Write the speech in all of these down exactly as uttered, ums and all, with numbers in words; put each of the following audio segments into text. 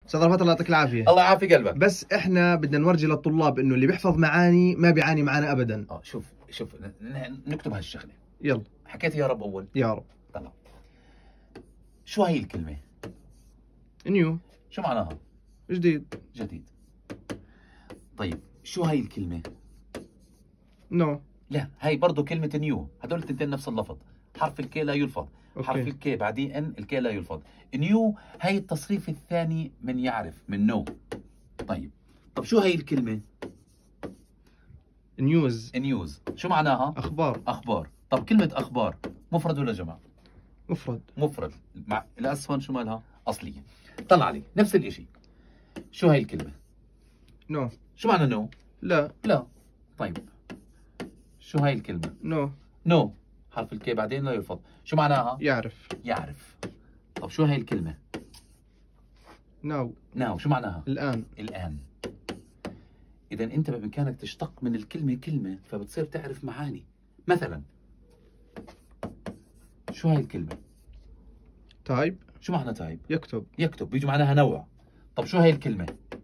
استاذ رفعت الله يعطيك العافيه. الله يعافي قلبك. بس احنا بدنا نورجي للطلاب انه اللي بيحفظ معاني ما بيعاني معنا ابدا. اه شوف شوف نكتب هالشغله. يلا. حكيت يا رب اول. يا رب. طلع. شو هي الكلمه؟ نيو. شو معناها؟ جديد. جديد. طيب شو هي الكلمه؟ نو. no. لا هي برضه كلمه نيو، هدول التنتين نفس اللفظ، حرف الكي لا يلفظ. أوكي. حرف الكي بعدين ان، الكي لا يلفظ. نيو هي التصريف الثاني من يعرف، من نو. طيب طب شو هي الكلمه؟ نيوز. نيوز شو معناها؟ اخبار. اخبار. طب كلمه اخبار مفرد ولا جمع؟ مفرد. مفرد. مع الاسفن شو مالها؟ اصليه. طلع لي نفس الشيء. شو هي الكلمه؟ نو. no. شو معنى نو؟ لا. لا. طيب شو هاي الكلمة؟ نو. no. نو no. حرف الكي بعدين لا يلفظ، شو معناها؟ يعرف. يعرف. طب شو هاي الكلمة؟ ناو. ناو شو معناها؟ الآن. الآن. إذا أنت بإمكانك تشتق من الكلمة كلمة فبتصير تعرف معاني. مثلا شو هاي الكلمة؟ تايب. شو معنى تايب؟ يكتب. يكتب بيجي معناها نوع. طب شو هاي الكلمة؟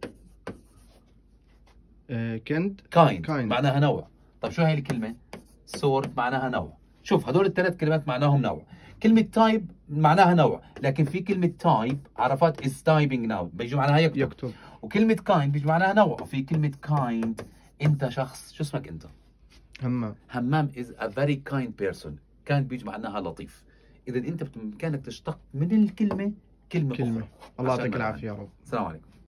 كند. كايند معناها نوع. طب شو هاي الكلمة؟ سورت معناها نوع. شوف هدول الثلاث كلمات معناهم نوع. كلمة تايب معناها نوع، لكن في كلمة تايب عرفات is typing now بيجي معناها يكتب. يكتب. وكلمة كايند بيجي معناها نوع، وفي كلمة كايند أنت شخص، شو اسمك أنت؟ همام. همام is a very kind person. كايند بيجي معناها لطيف. إذا أنت بإمكانك تشتق من الكلمة كلمة, كلمة. أخرى. الله يعطيك العافية يا رب. السلام عليكم.